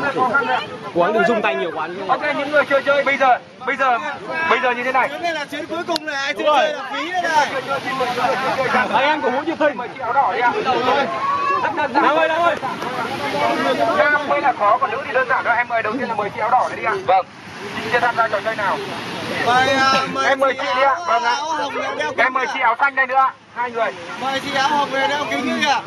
khó khăn đấy. Cố gắng đừng rung tay nhiều quá. Ok, những người chưa chơi bây giờ như thế này. Cái này là chuyến cuối cùng này, ai chưa chơi là phí đấy này. Anh em cổ vũ nhiệt tình. Mời chị áo đỏ đi ạ. Rất đơn giản. Nào ơi. Nam mới là khó, còn nữ thì đơn giản thôi. Em mời đầu tiên là mời chị áo đỏ này đi ạ. Vâng. Chị chưa tham gia trò chơi nào? Em mời chị đi ạ. Vâng ạ. Em mời chị áo xanh đây nữa. Hai người. Mời chị áo hồng về đeo kính đi ạ.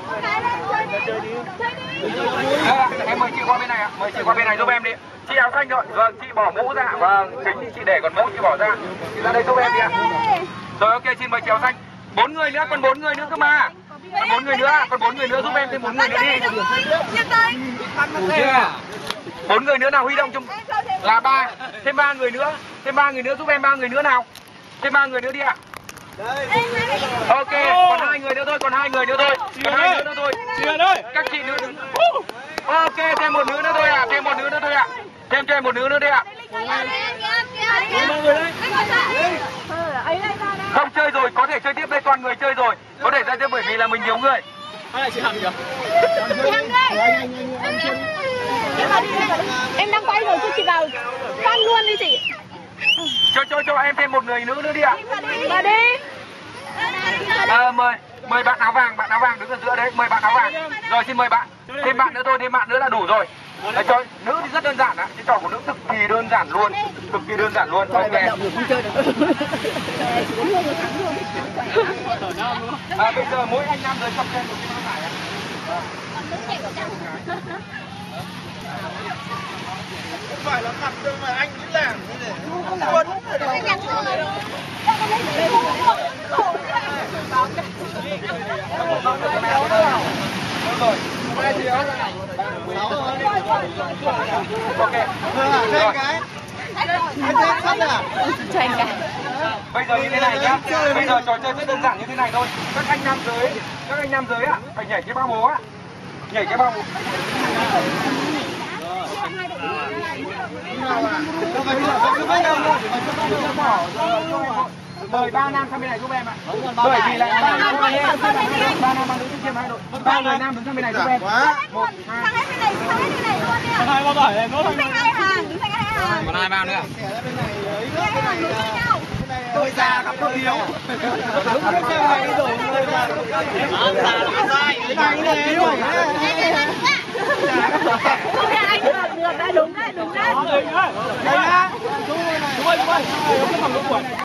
Em mời chị qua bên này ạ. Mời chị qua bên này giúp em đi. Chị áo xanh rồi. Vâng, chị bỏ mũ ra. Vâng, kính thì chị để, còn mũ chị bỏ ra. Chị ra đây giúp em đi ạ. Rồi ok, xin mời chị áo xanh. 4 người nữa, còn 4 người nữa cơ mà. Còn 4 người nữa, giúp em thêm 4 người nữa đi. 4 người nữa nào, huy động chung là 3, thêm 3 người nữa, giúp em 3 người nữa nào. Thêm 3 người nữa đi ạ. Ok, còn 2 người nữa thôi, Các chị nữa đứng. Ok, thêm một nữ nữa thôi ạ, Thêm cho em một nữ nữa đi ạ. Không chơi rồi, có thể chơi tiếp đây, toàn người chơi rồi. Có thể ra tiếp bởi vì là mình nhiều người. Em đang quay rồi, chị vào fan luôn đi chị. Cho em thêm một người nữ nữa đi ạ. Vào đi. Mời bạn áo vàng đứng ở giữa đấy, mời bạn áo vàng. Rồi xin mời bạn. Thêm bạn nữa thôi, là đủ rồi. Cho nữ thì rất đơn giản ạ, cái trò của nữ cực kỳ đơn giản luôn. Ok. Bây giờ mỗi anh nam giới cầm trên một cái giải ạ. Không phải là cặp đâu mà anh cứ làm thế này. Không quấn. Rồi. Ok. Rồi. Cái. Bây giờ như thế này nhá. Bây giờ trò chơi rất đơn giản như thế này thôi. Các anh nam giới ạ, phải nhảy cái bao bố ạ. Mời 3 nam sang bên này giúp em ạ. Bởi vì là 3 nam nữ đứng trên hai đội. 3 người nam đứng sang bên này giúp em. 1, 2. Sang hết bên này luôn đi ạ. Hai bao tải em nốt thôi. Đứng thành hai hàng. Còn 2 bao nữa à? Tôi già gặp tôi yếu. Đúng cái xe này rồi người mà. Cái này này yếu. Anh được đấy, đúng đấy. Đây nhá. Chú ơi.